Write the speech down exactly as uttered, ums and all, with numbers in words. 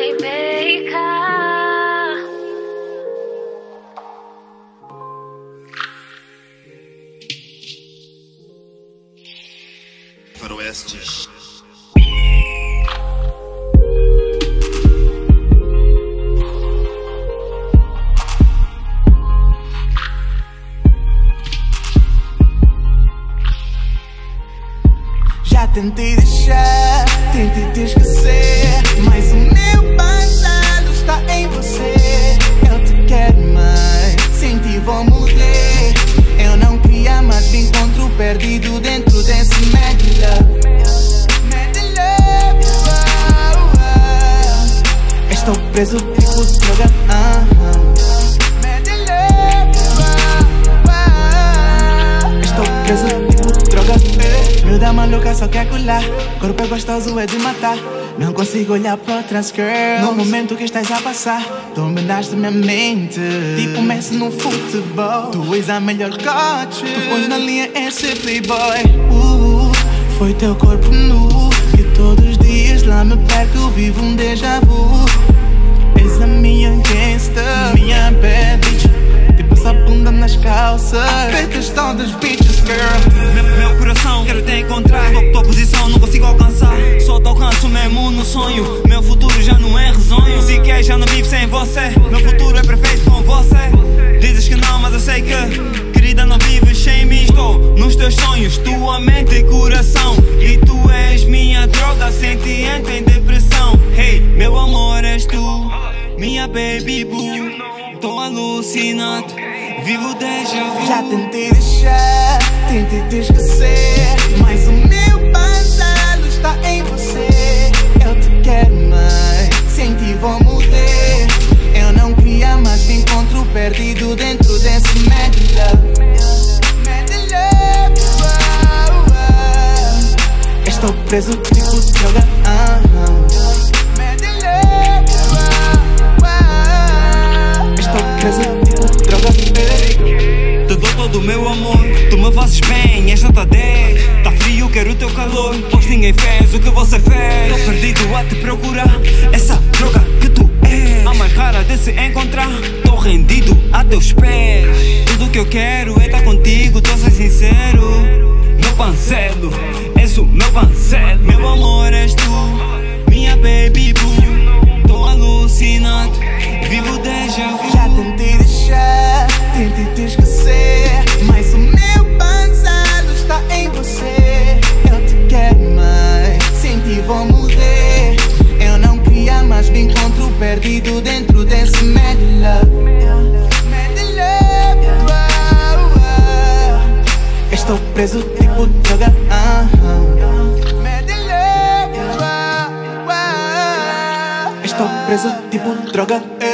baby, cá. Faroestes. Já tentei deixar, tentei te esquecer, mas o meu passado está em você. Eu te quero mais, sem ti vou morrer. Eu não queria, mas me encontro perdido dentro desse mad love. Mad love, oh, oh. Estou preso tipo droga, uh -huh. Mad love, oh, oh. Estou preso tipo droga, eh. Miúda maluca só quer colar, corpo é gostoso, é de matar. Não consigo olhar para outras girls no momento que estás a passar. Dominaste minha mente, tipo Messi no futebol. Tu és a melhor coach, tu pões na linha esse playboy. uh, Foi teu corpo nu, que todos os dias lá me perco, vivo um déjà vu. És a minha gangsta, minha bad bitch, tipo essa bunda nas calças. Feitas todas bitches, girl. Meu, meu coração, quero te encontrar. Tua, tua posição não consigo alcançar. Só te alcanço mesmo no sonho. Meu futuro já não é risonho. Se quer, já não vivo sem você. Meu futuro é perfeito com você. Dizes que não, mas eu sei que, querida, não vives sem mim. Estou nos teus sonhos, tua mente e coração. E tu és minha droga, sem ti entro em depressão. Hey, meu amor és tu, minha baby boo. Tô alucinado, vivo déjà vu. Já tentei deixar, tentei te esquecer, mas o meu passado está em você. Eu te quero mais, sem ti vou morrer. Eu não queria, mas me encontro perdido dentro desse mad love. Mad love, oh, oh. Estou preso tipo droga, uh -huh. Mad love, oh, oh. Estou preso tipo droga, eh. Te dou todo o meu amor, tu me fazes bem, és nota dez. Tá frio, quero o teu calor, pois ninguém fez o que você fez. Tô perdido a te procurar, essa droga que tu és, a mais rara de se encontrar. Tô rendido a teus pés. Tudo que eu quero é estar contigo, tô sendo sincero. Meu pancelo, és o meu pancelo. Meu amor és tu, minha baby boo. Tô alucinado, vivo déjà vu. Já tentei deixar, tentei te esquecer, mas o meu passado está em você. Eu te quero mais, sem ti vou morrer. Eu não queria, mas me encontro perdido dentro desse mad love. Mad love, oh, oh. Estou preso tipo droga, uh -huh. Mad love, oh, oh. Estou preso tipo droga, eh.